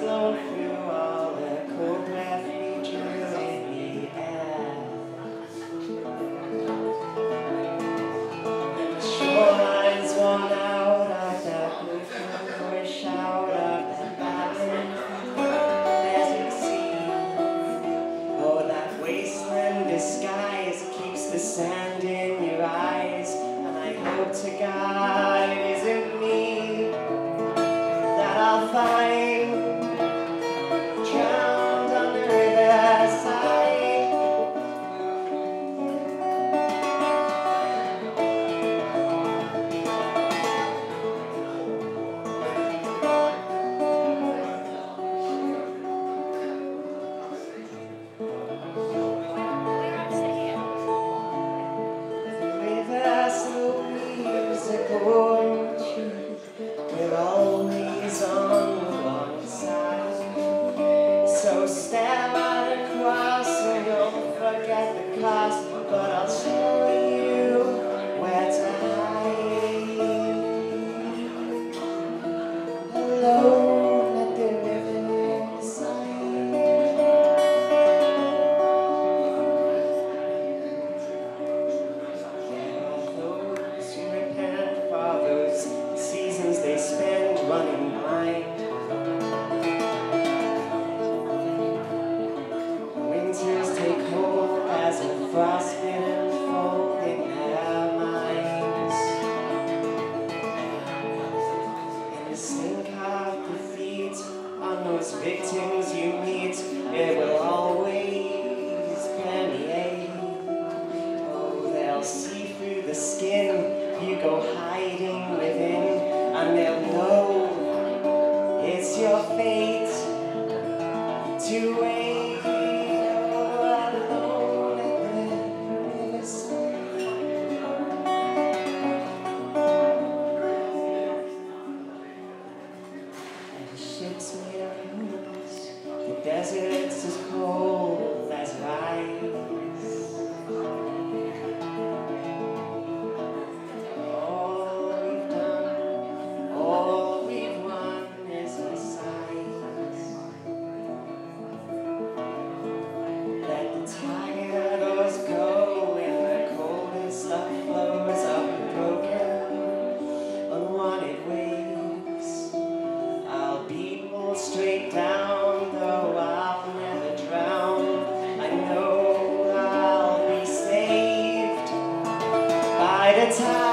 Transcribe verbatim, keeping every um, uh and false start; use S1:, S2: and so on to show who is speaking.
S1: blown through all the cold breath we drew in the air. And the shoreline's worn out of that movement, push out of that babbling desert sea. Oh, that wasteland disguise keeps the sand in your eyes, and I hope to God it isn't me that I'll find drowned on the riverside. We're always on the wrong side, so stare right across and don't forget the cost, but I'll show you where to hide. Alone at the riverside. There are those who repent for those seasons they spend running blind. Winters take hold as a frostbitten fold in their minds. And the stink of defeat on those victims you meet, it will always permeate. Oh, they'll see through the skin you go hiding within, and they'll know it's your fate to wait alone at the riverside. And the ship's made of humans, the desert's as cold as ice. Straight down, though I'll never drown. I know I'll be saved by the time